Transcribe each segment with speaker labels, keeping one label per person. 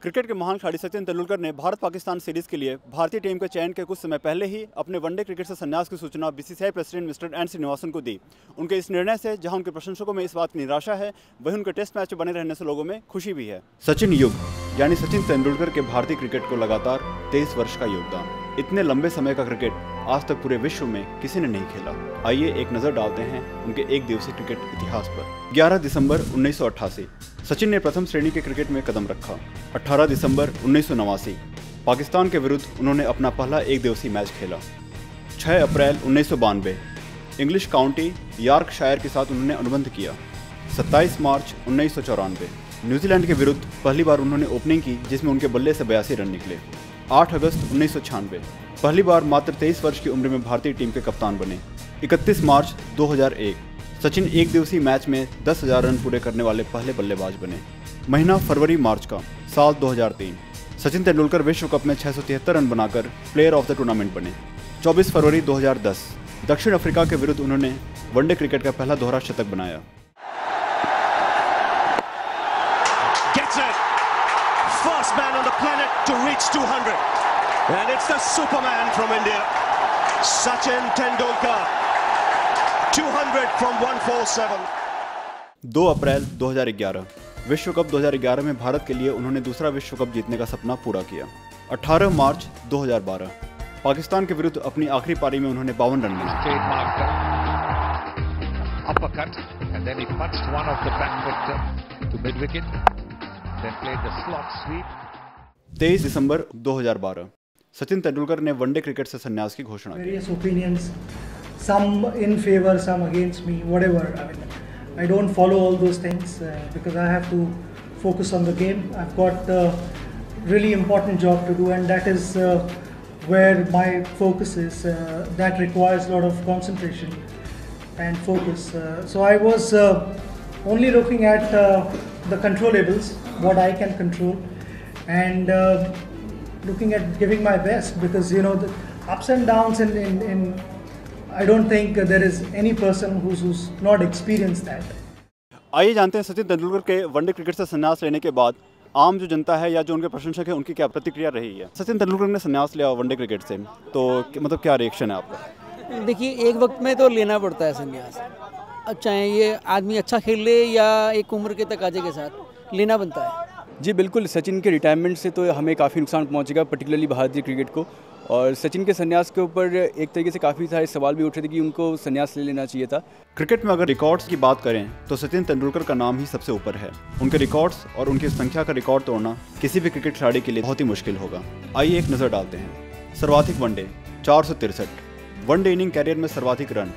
Speaker 1: Cricket के महान खिलाड़ी सचिन तेंदुलकर ने भारत पाकिस्तान सीरीज के लिए भारतीय टीम के चयन के कुछ समय पहले ही अपने वनडे क्रिकेट से संन्यास की सूचना BCCI president mister N Srinivasan को दी। उनके इस निर्णय से जहां उनके प्रशंसकों में इस बात की निराशा है, वहीं उनके टेस्ट मैच में बने रहने से लोगों में खुशी भी है। सचिन युग यानी सचिन तेंदुलकर के भारतीय क्रिकेट को लगातार 23 वर्ष का योगदान। इतने लंबे समय का क्रिकेट आज तक पूरे विश्व में किसी ने नहीं खेला। आइए एक नजर डालते हैं उनके एक दिवसीय क्रिकेट इतिहास पर। 11 दिसंबर 1988 सचिन ने प्रथम श्रेणी के क्रिकेट में कदम रखा। 18 दिसंबर 1989 पाकिस्तान के विरुद्ध उन्होंने अपना पहला एक दिवसीय मैच खेला। 6 अप्रैल 1992 इंग्लिश काउंटी यॉर्कशायर के साथ उन्होंने अनुबंध किया। 27 मार्च 1994 न्यूजीलैंड के विरुद्ध पहली बार उन्होंने ओपनिंग की, जिसमें उनके बल्ले से 82 रन निकले। 8 अगस्त 1996 पहली बार मात्र 23 वर्ष की उम्र में भारतीय टीम के कप्तान बने। 31 मार्च 2001 सचिन एक दिवसीय मैच में 10,000 रन पूरे करने वाले पहले बल्लेबाज बने। महीना फरवरी मार्च का साल 2003 सचिन तेंदुलकर विश्व कप में 673 रन बनाकर प्लेयर ऑफ द टूर्नामेंट बने। 24 फरवरी 2010 दक्षिण अफ्रीका के विरुद्ध उन्होंने वनडे क्रिकेट का पहला दोहरा शतक बनाया।
Speaker 2: First man on the planet to reach 200, and it's the Superman from India, Sachin Tendulkar, 200 from 147.
Speaker 1: 2 अप्रैल 2011 विश्व कप 2011 में भारत के लिए उन्होंने दूसरा विश्व कप जीतने का सपना पूरा किया। 18 मार्च 2012 पाकिस्तान के विरुद्ध अपनी आखिरी पारी में उन्होंने 52 रन बनाए।
Speaker 3: Uppercut, and then he punched one off the back foot to mid wicket. Then played the slot sweep.
Speaker 1: 23 दिसंबर 2012 सचिन तेंदुलकर ने वनडे क्रिकेट से संन्यास की घोषणा की।
Speaker 4: Various opinions, some in favor, some against me, whatever. I mean, I don't follow all those things because I have to focus on the game. I've got a really important job to do, and that is where my focus is. That requires a lot of concentration and focus. So I was only looking at the controllables, what I can control, and looking at giving my best, because you know the ups and downs in I don't think there is any person who's not experienced that.
Speaker 1: आइए जानते हैं सचिन तेंदुलकर के one day cricket से संन्यास लेने के बाद आम जो जनता है या जो उनके प्रशंसक है, उनकी क्या प्रतिक्रिया रही है। सचिन तेंदुलकर ने संन्यास लिया वनडे क्रिकेट से, तो मतलब क्या रिएक्शन है आपका?
Speaker 5: देखिए, एक वक्त में तो लेना पड़ता है संन्यास, चाहे ये आदमी अच्छा खेल ले या एक उम्र के तकाजे के साथ लेना बनता है।
Speaker 6: जी बिल्कुल, सचिन के रिटायरमेंट से तो हमें काफ़ी नुकसान पहुंचेगा, पर्टिकुलरली भारतीय क्रिकेट को। और सचिन के संन्यास के ऊपर एक तरीके से काफ़ी सारे सवाल भी उठ रहे थे कि उनको संन्यास ले लेना चाहिए था।
Speaker 1: क्रिकेट में अगर रिकॉर्ड्स की बात करें तो सचिन तेंदुलकर का नाम ही सबसे ऊपर है। उनके रिकॉर्ड्स और उनकी संख्या का रिकॉर्ड तोड़ना किसी भी क्रिकेट खिलाड़ी के लिए बहुत ही मुश्किल होगा। आइए एक नज़र डालते हैं। सर्वाधिक वनडे 463, वनडे इनिंग कैरियर में सर्वाधिक रन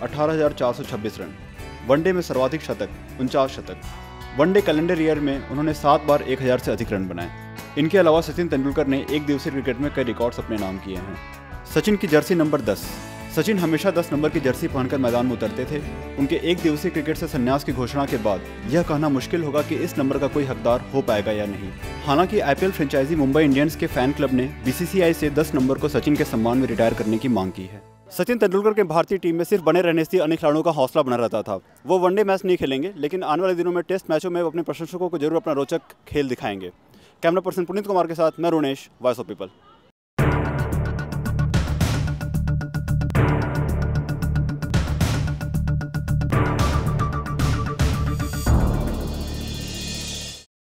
Speaker 1: 18,426 रन, वनडे में सर्वाधिक शतक 49 शतक, वनडे कैलेंडर ईयर में उन्होंने 7 बार 1000 से अधिक रन बनाए। इनके अलावा सचिन तेंदुलकर ने एक दिवसीय क्रिकेट में कई रिकॉर्ड्स अपने नाम किए हैं। सचिन की जर्सी नंबर 10। सचिन हमेशा 10 नंबर की जर्सी पहनकर मैदान में उतरते थे। उनके एक दिवसीय क्रिकेट से संन्यास की घोषणा के बाद यह कहना मुश्किल होगा कि इस नंबर का कोई हकदार हो पाएगा या नहीं। हालांकि आईपीएल फ्रेंचाइजी मुंबई इंडियंस के फैन क्लब ने बीसीसीआई से 10 नंबर को सचिन के सम्मान में रिटायर करने की मांग की है। सचिन तेंदुलकर के भारतीय टीम में सिर्फ बने रहने से अन्य खिलाड़ियों का हौसला बना रहता था। वो वनडे मैच नहीं खेलेंगे, लेकिन आने वाले दिनों में टेस्ट मैचों में अपने प्रशंसकों को जरूर अपना रोचक खेल दिखाएंगे। कैमरा पर्सन पुनीत कुमार के साथ मैं रुनेश, वॉइस ऑफ पीपल।